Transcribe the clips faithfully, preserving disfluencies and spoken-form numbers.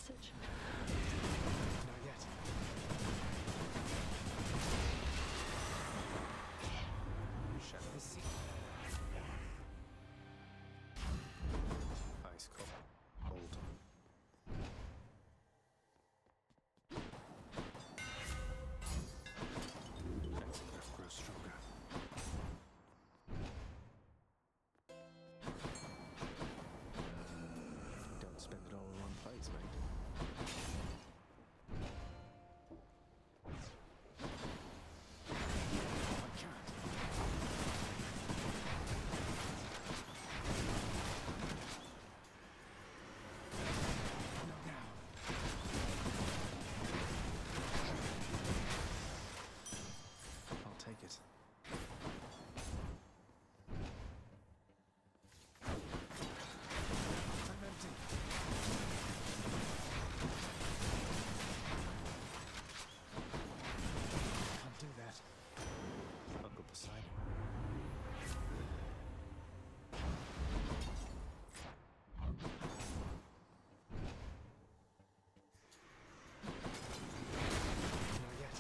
message? Not yet. Shall we see? Ice cold. Cold. As the earth grows stronger. Don't spend it all in one place, mate. Take it. I'm empty. Can't do that. Uncle Poseidon. Not yet.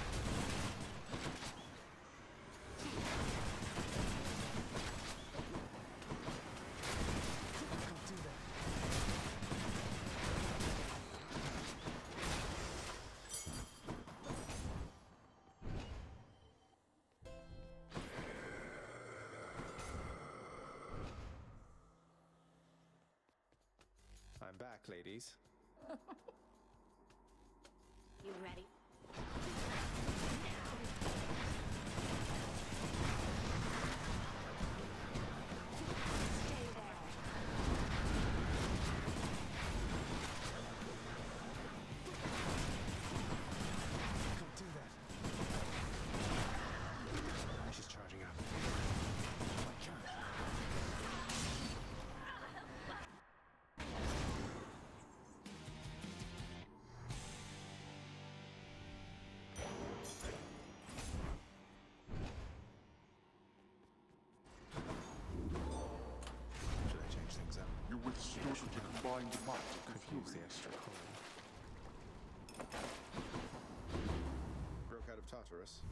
I'm back, ladies. You ready? Stay there. Don't do that. She's charging up. I can't. You withstood the combined might of the Could use the extra coin. Broke out of Tartarus.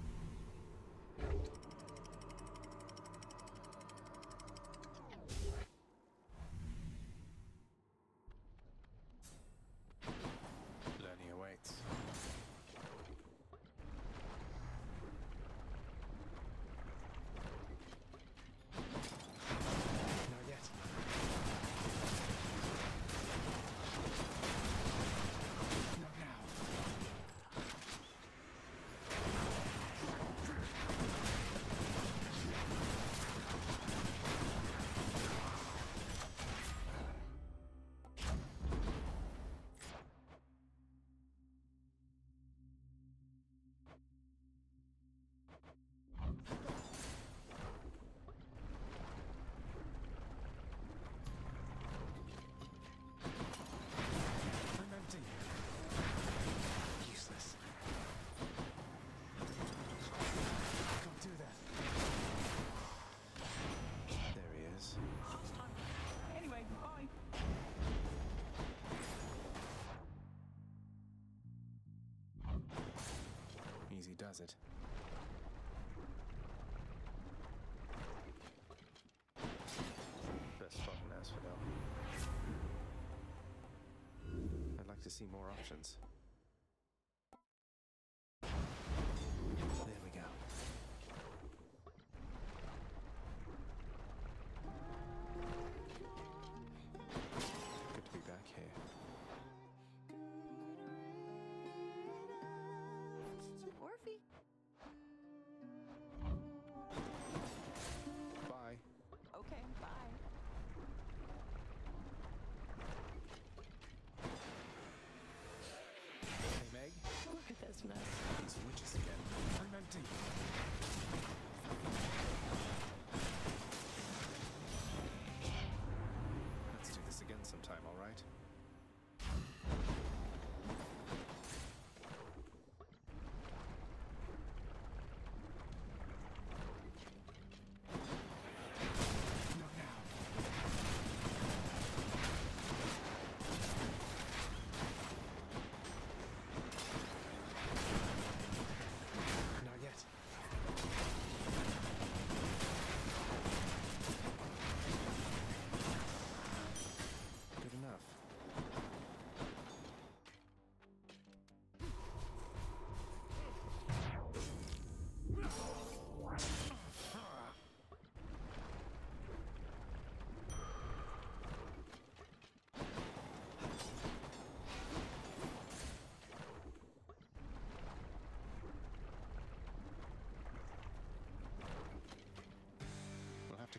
Learning awaits. Not yet. Not now. I'm empty. Useless. Can't do that. There he is. Anyway, bye. Easy does it. Best spot in Asphodel. I'd like to see more options. There we go. Good to be back here. Orphe? Bye. Okay, bye.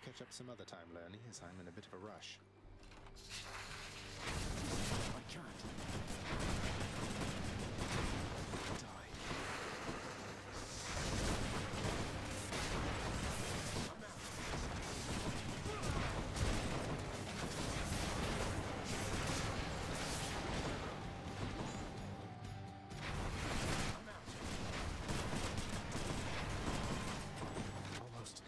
catch up some other time, Lerny, as I'm in a bit of a rush. I can't. Die. I'm out. I'm out. Almost.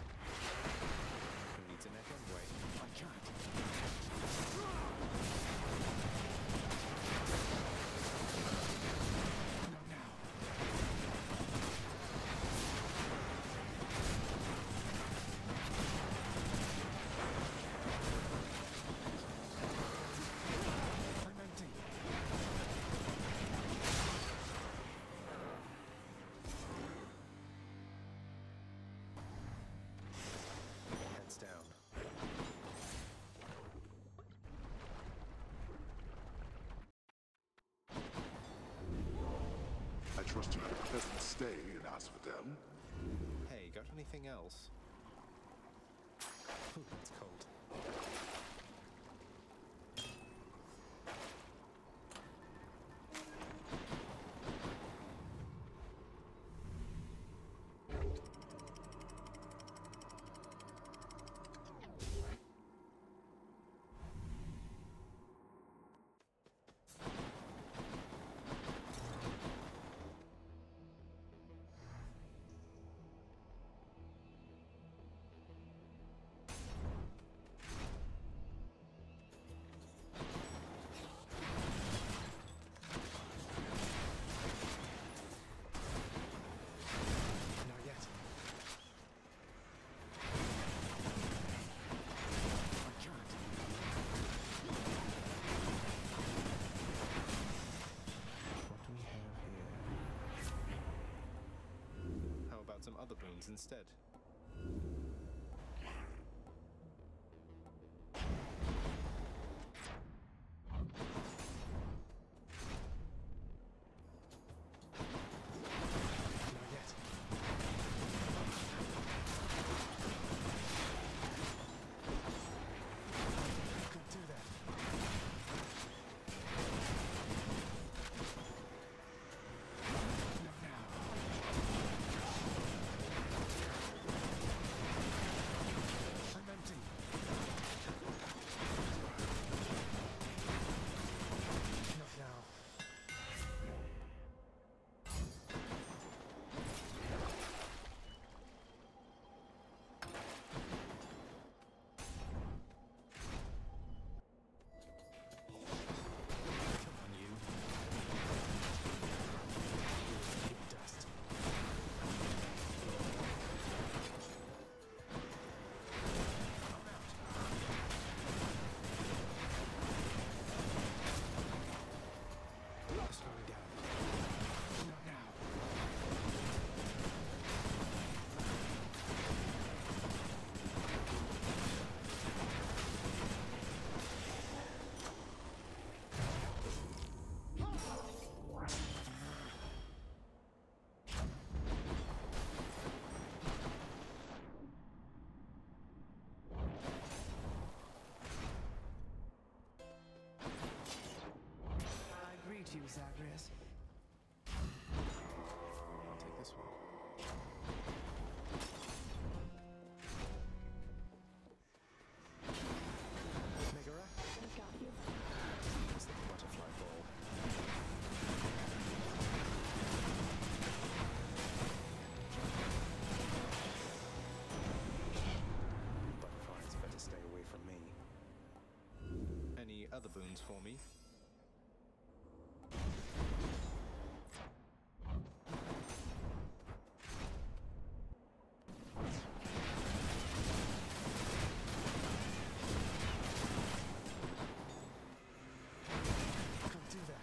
Who needs a neck anyway? I can't. Not now. I'm empty. Heads down. I trust you doesn't stay and ask for them. Hey, got anything else? Ooh, it's cold. Not yet. I can't. What do we have here? How about some other boons instead? Not yet. Can't do that. Not now. I'm empty. Not now. Come on, you. Keep dust. I'm out. Slowing down. Not now. I greet you, Zagreus. I'll take this one. Megara? I got you. It's the butterfly ball. Butterflies better stay away from me. Any other boons for me? Can't do that.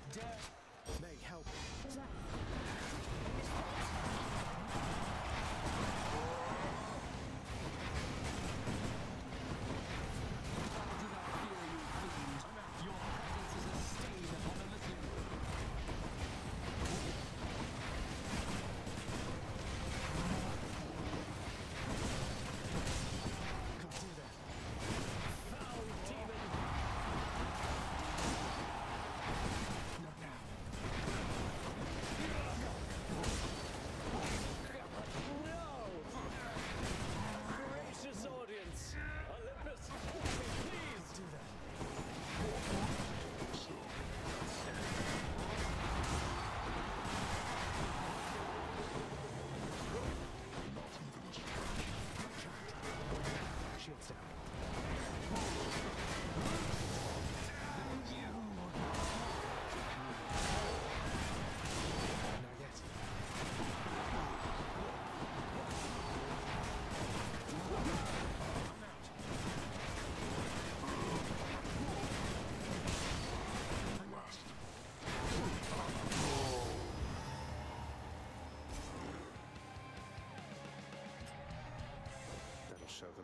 dare... Meg, help. Gracious audience! Olympus, please! Do that. Shields down. Not yet. That'll show them.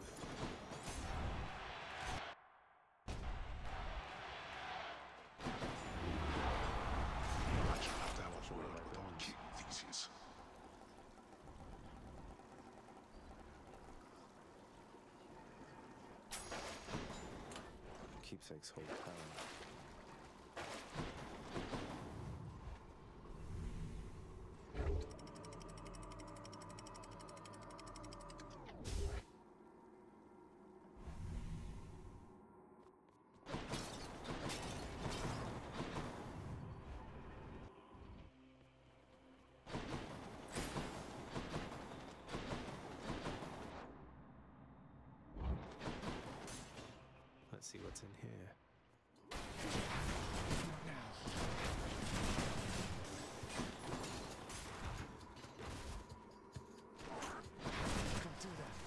I shall have to have a word with our king, Theseus. Keepsakes hold power. Let's see what's in here. Not now. Can't do that.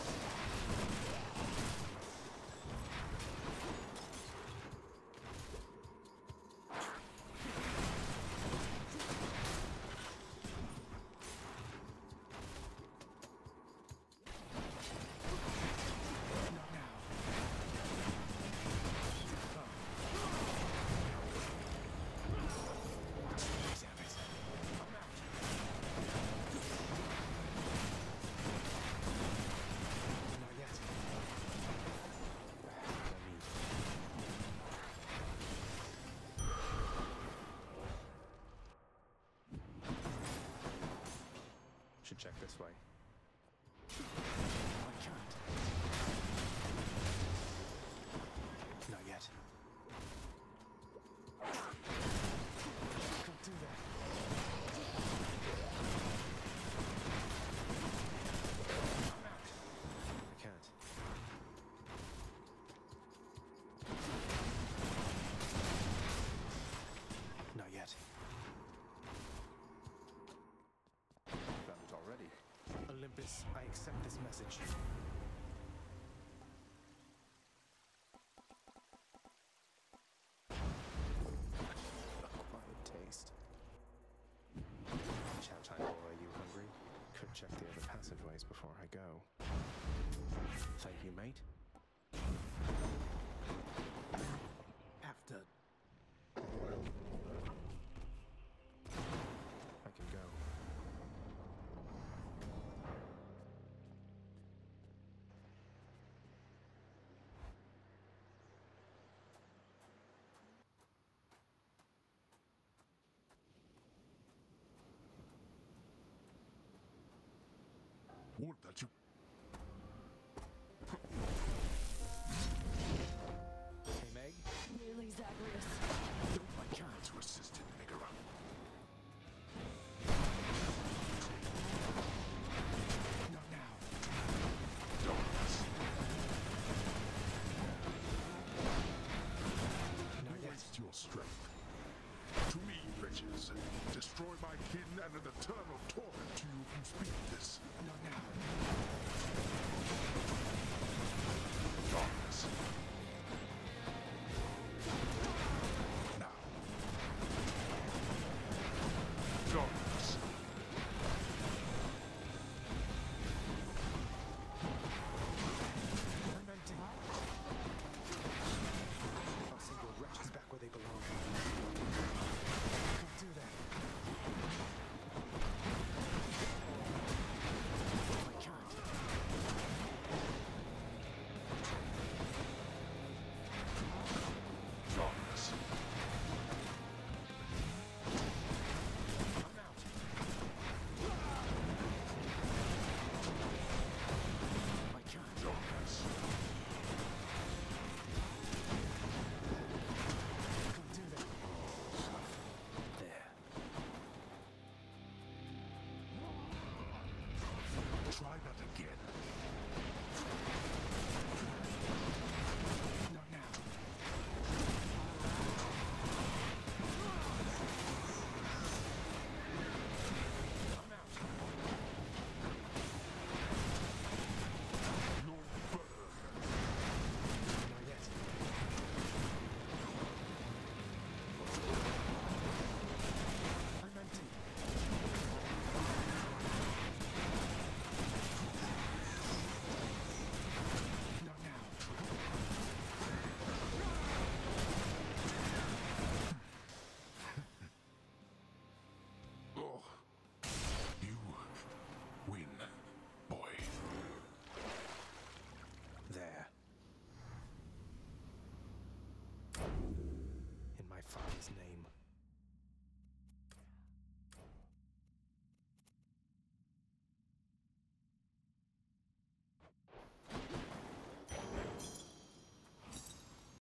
Not now. Damn it. I'm out. Not yet. Let me... Should check this way. I can't. Not yet. Can't do that. I'm out. I can't. Not yet. Found it already. Olympus, I accept this message. Acquired taste. Chow time, boy, are you hungry? Could check the other passageways before I go. Thank you, mate. After... I can go. Would that you... Hey, Meg? Really, Zagreus? I can't to assist in Megara. Not now. Darkness. Not yet. Waste your strength. To me, wretches, destroy my kin and an eternal torment to you who speak this. Not now. Darkness.